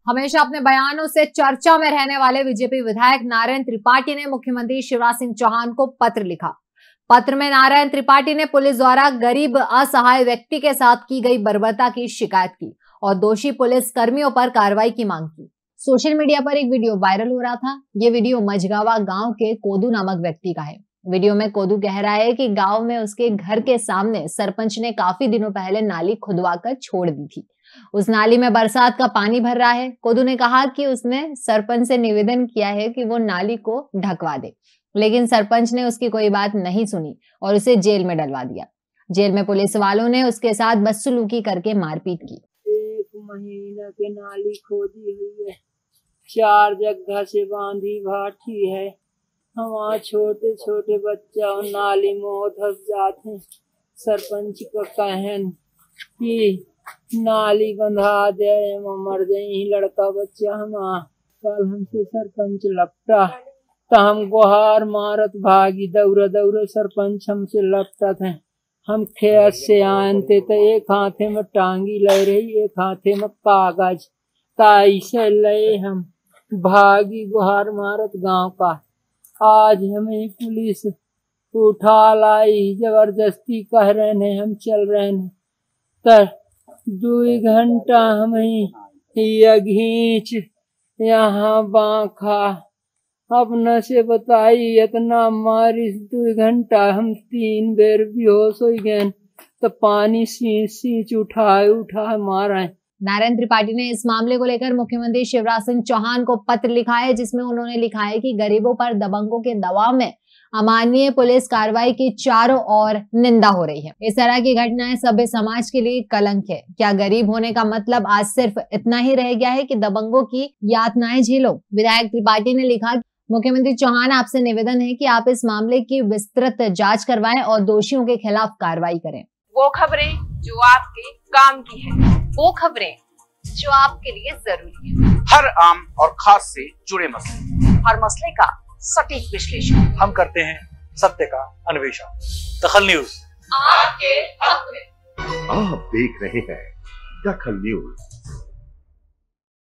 हमेशा अपने बयानों से चर्चा में रहने वाले बीजेपी विधायक नारायण त्रिपाठी ने मुख्यमंत्री शिवराज सिंह चौहान को पत्र लिखा। पत्र में नारायण त्रिपाठी ने पुलिस द्वारा गरीब असहाय व्यक्ति के साथ की गई बर्बरता की शिकायत की और दोषी पुलिस कर्मियों पर कार्रवाई की मांग की। सोशल मीडिया पर एक वीडियो वायरल हो रहा था। ये वीडियो मझगावा गांव के कोदू नामक व्यक्ति का है। वीडियो में कोदू कह रहा है कि गांव में उसके घर के सामने सरपंच ने काफी दिनों पहले नाली खुदवाकर छोड़ दी थी। उस नाली में बरसात का पानी भर रहा है। कोदू ने कहा कि उसने सरपंच से निवेदन किया है कि वो नाली को ढकवा दे, लेकिन सरपंच ने उसकी कोई बात नहीं सुनी और उसे जेल में डलवा दिया। जेल में पुलिस वालों ने उसके साथ बदसलूकी करके मारपीट की। 1 महीना के नाली खोदी हुई है, 4 जगह से बांधी भाठी है। हमारे छोटे छोटे बच्चा और नाली में धस जाते हैं। सरपंच का कहन कि नाली बंधा दे, मर जाए लड़का बच्चा। हमारा कल हमसे सरपंच लपटा तो हम गुहार मारत भागी, दौड़ दौड़ सरपंच हमसे लपटा थे। हम खेत से आनते तो एक हाथे में टांगी ले रही, एक हाथे में कागज, ताइसे ले हम भागी गुहार मारत गांव का। आज हमें पुलिस उठा लाई, जबरदस्ती कह रहे हैं हम चल रहे हैं। तो 2 घंटा हमें ये घींच यहाँ बांखा अपना से बताई, इतना मारी 2 घंटा हम 3 बेर बेहोश हो गए। तो पानी सींच उठा मारा है। नारायण त्रिपाठी ने इस मामले को लेकर मुख्यमंत्री शिवराज सिंह चौहान को पत्र लिखा है, जिसमें उन्होंने लिखा है कि गरीबों पर दबंगों के दबाव में अमानवीय पुलिस कार्रवाई की चारों ओर निंदा हो रही है। इस तरह की घटनाएं सभ्य समाज के लिए कलंक है। क्या गरीब होने का मतलब आज सिर्फ इतना ही रह गया है कि दबंगों की यातनाएं झेलो? विधायक त्रिपाठी ने लिखा, मुख्यमंत्री चौहान आपसे निवेदन है कि आप इस मामले की विस्तृत जांच करवाएं और दोषियों के खिलाफ कार्रवाई करें। वो खबरें जो आपके काम की है, वो खबरें जो आपके लिए जरूरी है, हर आम और खास से जुड़े मसले, हर मसले का सटीक विश्लेषण हम करते हैं, सत्य का अन्वेषण। दखल न्यूज आपके हक में। आप देख रहे हैं दखल न्यूज।